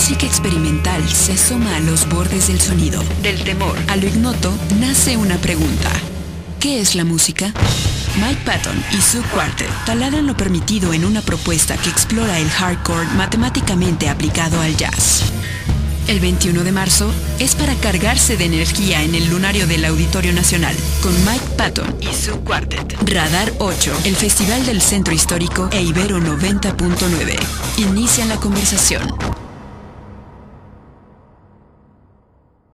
música experimental se asoma a los bordes del sonido. Del temor a lo ignoto nace una pregunta. ¿Qué es la música? Mike Patton y su Quartet taladran lo permitido en una propuesta que explora el hardcore matemáticamente aplicado al jazz. El 21 de marzo es para cargarse de energía en el lunario del Auditorio Nacional, con Mike Patton y su Quartet. Radar 8, el Festival del Centro Histórico e Ibero 90.9. Inician la conversación.